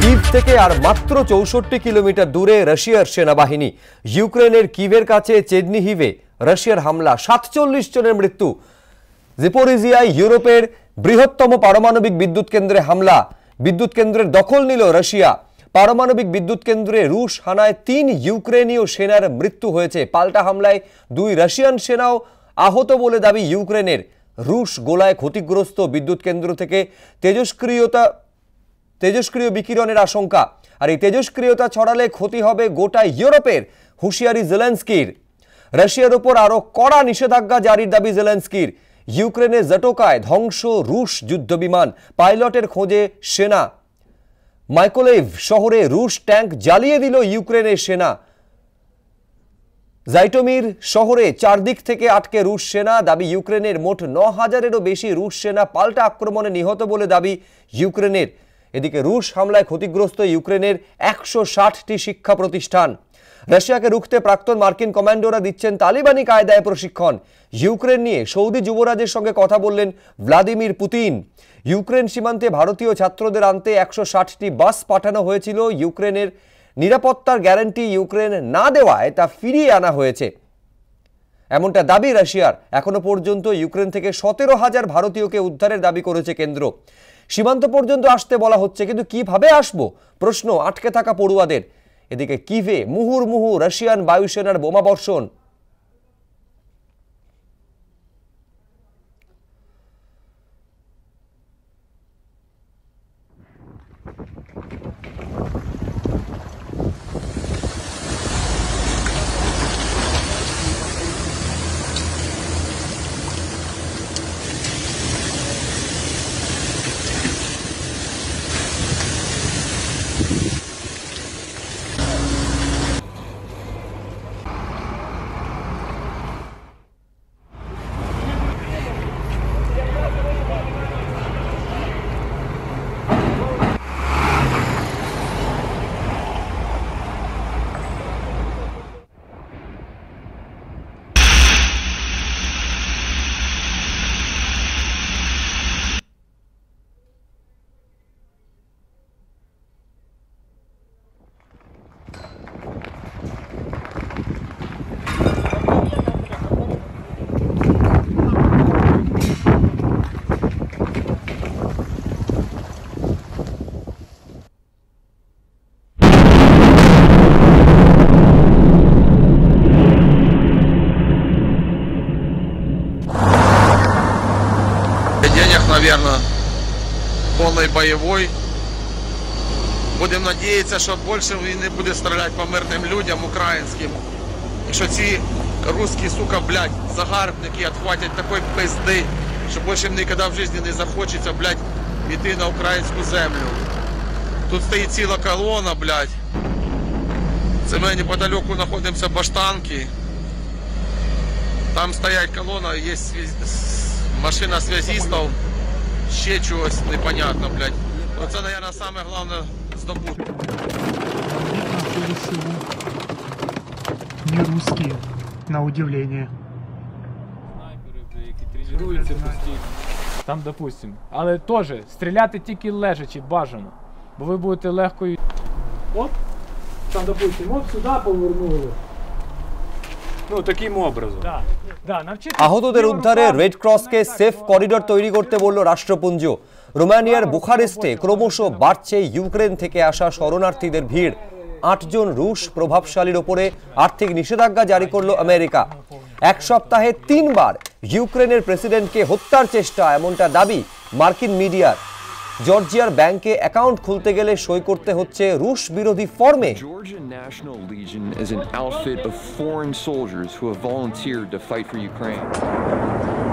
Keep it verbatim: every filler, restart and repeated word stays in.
Kyiv থেকে আর মাত্র চৌষট্টি কিলোমিটার দূরে রাশিয়ার সেনাবাহিনী। ইউক্রেনের কিভের কাছে চেরনিহিভে রাশিয়ার হামলা, সাতচল্লিশ জনের মৃত্যু। জাপোরিজিয়ায় ইউরোপের বৃহত্তম পারমাণবিক বিদ্যুৎ কেন্দ্রে হামলা, বিদ্যুৎ কেন্দ্রের দখল নিল রাশিয়া। পারমাণবিক বিদ্যুৎ কেন্দ্রে রুশ হানায় তিন ইউক্রেনীয় সেনার মৃত্যু হয়েছে। পাল্টা হামলায় দুই রাশিয়ান সেনাও আহত বলে দাবি ইউক্রেনের। রুশ গোলায় ক্ষতিগ্রস্ত বিদ্যুৎ কেন্দ্র থেকে তেজস্ক্রিয়তা তেজস্ক্রিয় বিকিরণের আশঙ্কা, আর এই তেজস্ক্রিয়তা ছড়ালে ক্ষতি হবে গোটা ইউরোপের, হুঁশিয়ারি জেলেনস্কির। রাশিয়ার উপর আরো কড়া নিষেধাজ্ঞা জারির দাবি জেলেনস্কির। ইউক্রেনের জাটোকায় ধ্বংস রুশ যুদ্ধবিমান, পাইলটের খোঁজে সেনা। মাইকোলেভ শহরে রুশ ট্যাঙ্ক জ্বালিয়ে দিল ইউক্রেনের সেনা। জাইটোমির শহরে চারদিক থেকে আটকে রুশ সেনা, দাবি ইউক্রেনের। মোট ন হাজারেরও বেশি রুশ সেনা পাল্টা আক্রমণে নিহত বলে দাবি ইউক্রেনের। এদিকে রুশ হামলায় ক্ষতিগ্রস্ত ইউক্রেনের একশো ষাটটি শিক্ষা প্রতিষ্ঠান। রাশিয়াকে রুখতে প্রাক্তন মার্কিন কমান্ডোরা দিচ্ছেন তালিবানি কায়দায় প্রশিক্ষণ। ইউক্রেন নিয়ে সৌদি যুবরাজের সঙ্গে কথা বললেন ভ্লাদিমির পুতিন। ইউক্রেন সীমান্তে ভারতীয় ছাত্রদের আনতে একশো ষাটটি বাস পাঠানো হয়েছিল। ইউক্রেনের নিরাপত্তার গ্যারান্টি ইউক্রেন না দেওয়ায় তা ফিরিয়ে আনা হয়েছে, এমনটা দাবি রাশিয়ার। এখনো পর্যন্ত ইউক্রেন থেকে সতেরো হাজার ভারতীয়কে উদ্ধারের দাবি করেছে কেন্দ্র। সীমান্ত পর্যন্ত আসতে বলা হচ্ছে, কিন্তু কিভাবে আসবো প্রশ্ন আটকে থাকা পড়ুয়াদের। এদিকে কিভে মুহুর্মুহু রাশিয়ান বায়ুসেনার বোমা বর্ষণ। Денег, наверное, полный боевой. Будем надеяться, що більше він не буде стріляти по мирним людям українським. І що ці русські, сука, блядь, загарбники відхватять такої пизди, що більше їм ніколи в житті не захочеться, блядь, йти на українську землю. Тут стоїть ціла колона, блядь. Це ми неподалеку знаходимося баштанки. Там стоять колона, є машина связистов, ще чогось непонятно, блядь. Оце, наверное, саме головне здобути. Не русские, на удивление. Снайпери, які тренуються постійно. Там, допустим. Але теж стріляти тільки лежачи бажано. Бо ви будете легко... Оп, там, допустим, от сюди повернули. Ну, таким образом. Да. Да, আহতদের উদ্ধারে রেড ক্রসকে সেফ করিডোর তৈরি করতে বলল রাষ্ট্রপুঞ্জ। রোমানিয়ার বুখারেস্টে ক্রমশ বাড়ছে ইউক্রেন থেকে আসা শরণার্থীদের ভিড়। আটজন রুশ প্রভাবশালীর ওপরে আর্থিক নিষেধাজ্ঞা জারি করল আমেরিকা। এক সপ্তাহে তিনবার ইউক্রেনের প্রেসিডেন্টকে হত্যার চেষ্টা, এমনটা দাবি মার্কিন মিডিয়ার। জর্জিয়ার ব্যাংকে অ্যাকাউন্ট খুলতে গেলে সই করতে হচ্ছে রুশ বিরোধী ফর্মে। Georgian National Legion is an outfit of foreign soldiers who have volunteered to fight for Ukraine.